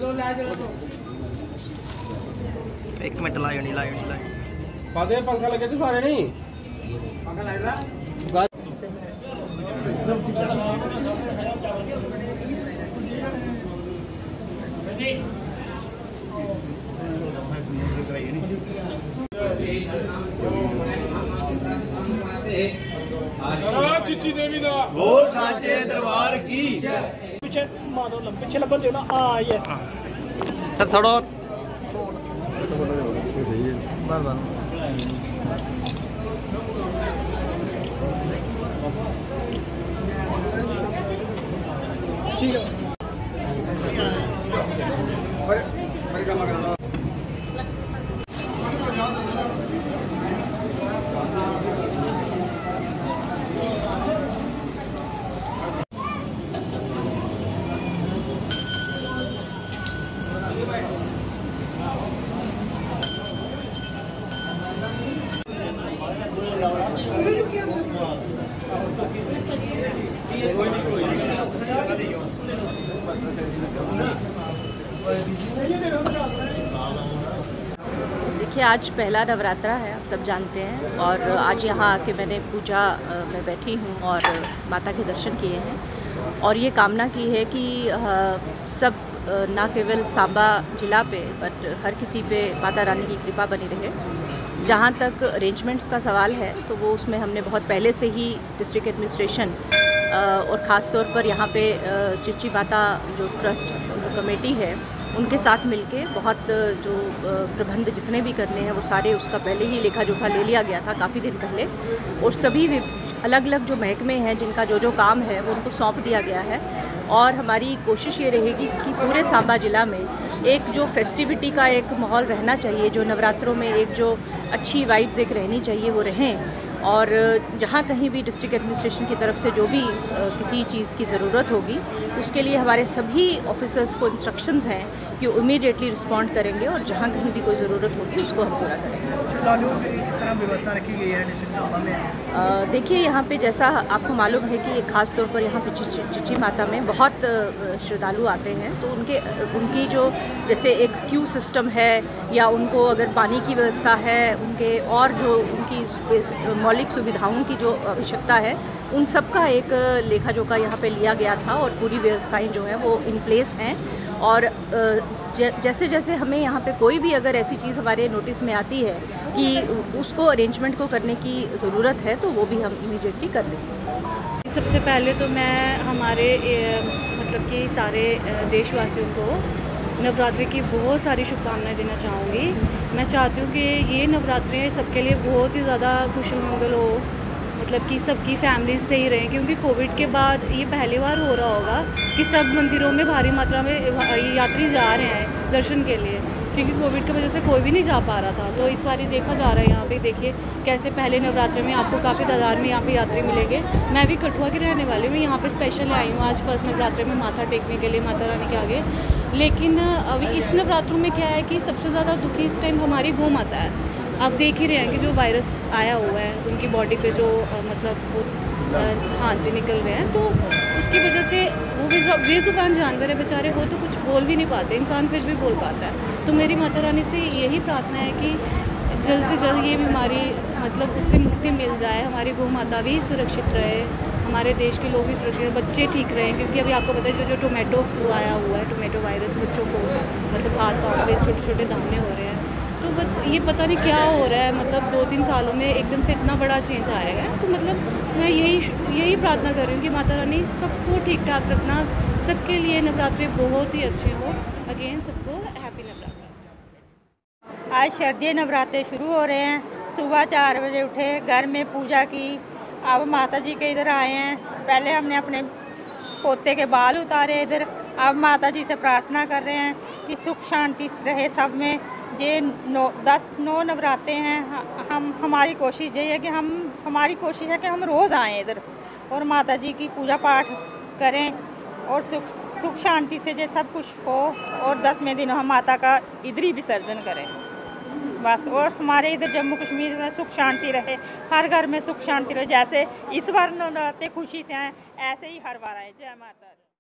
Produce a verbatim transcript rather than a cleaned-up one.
एक मिनट लायो नहीं लायो नहीं लायो पादे पंखा लगे थे सारे नहीं पंखा लाइट रहा चिट्ठी देवी दा बोल साचे दरबार की पीछे मारो लम पीछे लगन दो ना आ यस सर थोड़ा बार बार ठीक है पर परिक्रमा करना देखिए, आज पहला नवरात्रा है, आप सब जानते हैं, और आज यहाँ आके मैंने पूजा में बैठी हूँ और माता के दर्शन किए हैं और ये कामना की है कि सब ना केवल सांबा जिला पे बट हर किसी पे माता रानी की कृपा बनी रहे। जहाँ तक अरेंजमेंट्स का सवाल है तो वो उसमें हमने बहुत पहले से ही डिस्ट्रिक्ट एडमिनिस्ट्रेशन और ख़ास तौर पर यहाँ पे चिच्ची माता जो ट्रस्ट जो कमेटी है उनके साथ मिलके बहुत जो प्रबंध जितने भी करने हैं वो सारे उसका पहले ही लेखा जोखा ले लिया गया था काफ़ी दिन पहले, और सभी अलग अलग जो महकमे हैं जिनका जो जो काम है वो उनको सौंप दिया गया है। और हमारी कोशिश ये रहेगी कि पूरे सांबा ज़िला में एक जो फेस्टिविटी का एक माहौल रहना चाहिए, जो नवरात्रों में एक जो अच्छी वाइब्स एक रहनी चाहिए वो रहें, और जहाँ कहीं भी डिस्ट्रिक्ट एडमिनिस्ट्रेशन की तरफ से जो भी किसी चीज़ की ज़रूरत होगी उसके लिए हमारे सभी ऑफिसर्स को इंस्ट्रक्शंस हैं कि इमीडिएटली रिस्पॉन्ड करेंगे और जहाँ कहीं भी कोई ज़रूरत होगी उसको हम पूरा करेंगे। किस तरह व्यवस्था रखी गई है डिस्ट्रिक्ट सांबा में? देखिए, यहाँ पे जैसा आपको मालूम है कि ख़ास तौर पर यहाँ पे चिच्ची माता में बहुत श्रद्धालु आते हैं, तो उनके उनकी जो जैसे एक क्यू सिस्टम है या उनको अगर पानी की व्यवस्था है, उनके और जो उनकी मौलिक सुविधाओं की जो आवश्यकता है उन सब का एक लेखा जोखा यहाँ पे लिया गया था और पूरी व्यवस्थाएं जो हैं वो इन प्लेस हैं। और जैसे जैसे हमें यहाँ पे कोई भी अगर ऐसी चीज़ हमारे नोटिस में आती है कि उसको अरेंजमेंट को करने की ज़रूरत है तो वो भी हम इमीडिएटली कर देंगे। सबसे पहले तो मैं हमारे मतलब कि सारे देशवासियों को नवरात्रि की बहुत सारी शुभकामनाएं देना चाहूँगी। मैं चाहती हूँ कि ये नवरात्रि सबके लिए बहुत ही ज़्यादा खुशल मंगल हो, मतलब कि सबकी फैमिली सही रहें, क्योंकि कोविड के बाद ये पहली बार हो रहा होगा कि सब मंदिरों में भारी मात्रा में यात्री जा रहे हैं दर्शन के लिए, क्योंकि कोविड की वजह से कोई भी नहीं जा पा रहा था। तो इस बार देखा जा रहा है यहाँ पे, देखिए कैसे पहले नवरात्रि में आपको काफ़ी तादाद में यहाँ पे यात्री मिलेंगे। मैं भी कठुआ की रहने वाली हूँ, यहाँ पे स्पेशल आई हूँ आज फर्स्ट नवरात्रि में माथा टेकने के लिए माता रानी के आगे। लेकिन अभी इस नवरात्रों में क्या है कि सबसे ज़्यादा दुखी इस टाइम हमारी गौ माता है। आप देख ही रहे हैं कि जो वायरस आया हुआ है उनकी बॉडी पे जो आ, मतलब वो हाँ जी निकल रहे हैं, तो उसकी वजह से वो बेजुबान जानवर है बेचारे, वो तो कुछ बोल भी नहीं पाते, इंसान फिर भी बोल पाता है। तो मेरी माता रानी से यही प्रार्थना है कि जल्द से जल्द ये बीमारी मतलब उससे मुक्ति मिल जाए, हमारी गौ माता भी सुरक्षित रहे, हमारे देश के लोग भी सुरक्षित, बच्चे ठीक रहें, क्योंकि अभी आपको पता है जो टोमेटो फ्लू आया हुआ है, टोमेटो वायरस, बच्चों को मतलब हाथ पाँव में छोटे छोटे दाने हो रहे हैं। तो बस ये पता नहीं क्या हो रहा है, मतलब दो तीन सालों में एकदम से इतना बड़ा चेंज आया है। तो मतलब मैं यही यही प्रार्थना कर रही हूँ कि माता रानी सबको ठीक ठाक रखना, सबके लिए नवरात्रि बहुत ही अच्छे हो। अगेन सबको हैप्पी नवरात्रि। आज शारदीय नवरात्रे शुरू हो रहे हैं। सुबह चार बजे उठे, घर में पूजा की, अब माता जी के इधर आए हैं। पहले हमने अपने पोते के बाल उतारे इधर, अब माता जी से प्रार्थना कर रहे हैं कि सुख शांति रहे सब में। ये नौ दस नौ नवराते हैं, हम हमारी कोशिश यही है कि हम हमारी कोशिश है कि हम रोज़ आएँ इधर और माता जी की पूजा पाठ करें और सुख सुख शांति से जो सब कुछ हो, और दसवें दिन हम माता का इधर ही विसर्जन करें बस। और हमारे इधर जम्मू कश्मीर में सुख शांति रहे, हर घर में सुख शांति रहे। जैसे इस बार नवरात्रे खुशी से आए ऐसे ही हर बार आए। जय माता।